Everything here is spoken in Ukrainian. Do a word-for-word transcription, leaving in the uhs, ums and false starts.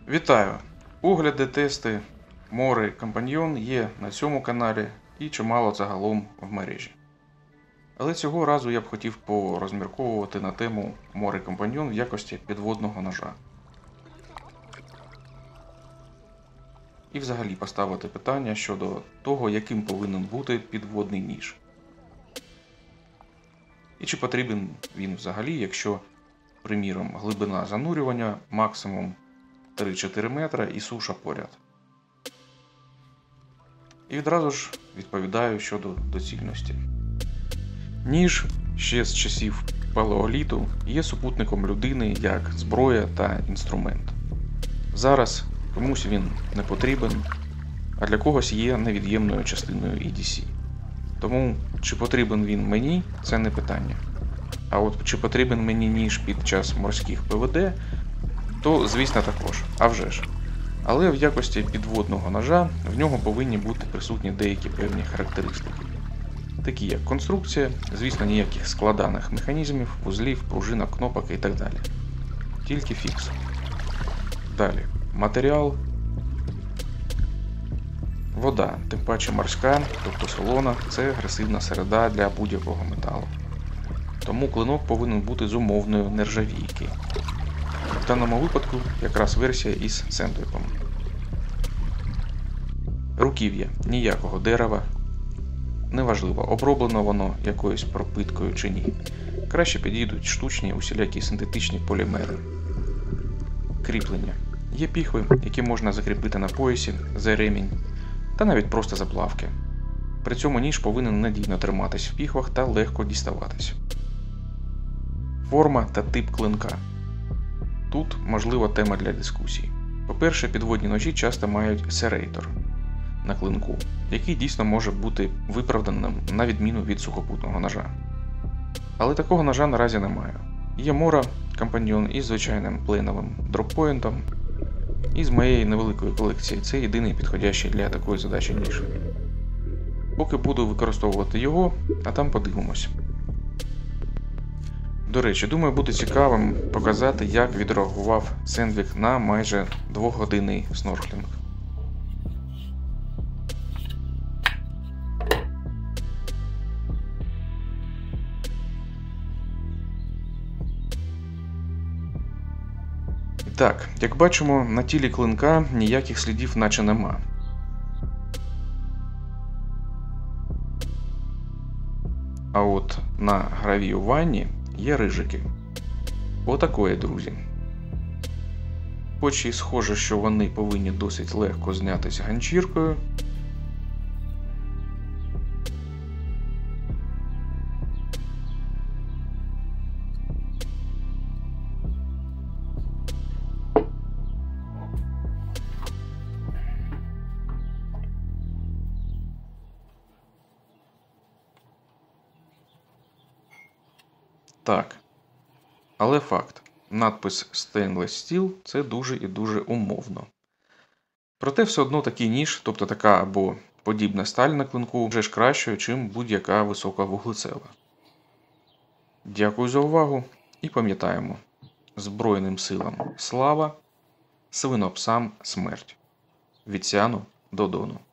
Вітаю! Огляди, тести Мори Компаньйон є на цьому каналі і чимало загалом в мережі. Але цього разу я б хотів порозмірковувати на тему Мори Компаньйон в якості підводного ножа. І взагалі поставити питання щодо того, яким повинен бути підводний ніж. І чи потрібен він взагалі, якщо, приміром, глибина занурювання максимум три-чотири метра і суша поряд. І відразу ж відповідаю щодо доцільності. Ніж ще з часів палеоліту є супутником людини як зброя та інструмент. Зараз комусь він не потрібен, а для когось є невід'ємною частиною і ді сі. Тому, чи потрібен він мені, це не питання. А от чи потрібен мені ніж під час морських пе ве де, то, звісно, також, а вже ж. Але в якості підводного ножа в нього повинні бути присутні деякі певні характеристики. Такі як конструкція, звісно, ніяких складаних механізмів, вузлів, пружинок, кнопок і так далі. Тільки фікс. Далі. Матеріал. Вода, тим паче морська, тобто солона, це агресивна середа для будь-якого металу. Тому клинок повинен бути з умовної нержавійки. В даному випадку якраз версія із сендвіпом. Руків'я. Ніякого дерева. Неважливо, оброблено воно якоюсь пропиткою чи ні. Краще підійдуть штучні усілякі синтетичні полімери. Кріплення. Є піхви, які можна закріпити на поясі, за ремінь, та навіть просто за плавки. При цьому ніж повинен надійно триматись в піхвах та легко діставатись. Форма та тип клинка. Тут можлива тема для дискусій. По-перше, підводні ножі часто мають серейтор на клинку, який дійсно може бути виправданим на відміну від сухопутного ножа. Але такого ножа наразі немає. Є Мора Компаньйон із звичайним плейновим дроппоінтом, і з моєї невеликої колекції це єдиний підходящий для такої задачі ніж. Поки буду використовувати його, а там подивимось. До речі, думаю, буде цікавим показати, як відреагував Сендвік на майже двохгодинний снорклінг. І так, як бачимо, на тілі клинка ніяких слідів наче нема. А от на гравіюванні є рижики. Отакої, друзі. Хоч і схоже, що вони повинні досить легко знятися ганчіркою. Так, але факт, надпис Stainless Steel – це дуже і дуже умовно. Проте все одно такий ніж, тобто така або подібна сталь на клинку, вже ж кращою, чим будь-яка висока вуглецева. Дякую за увагу і пам'ятаємо: Збройним силам слава, свинопсам смерть. Від Сяну до Дону.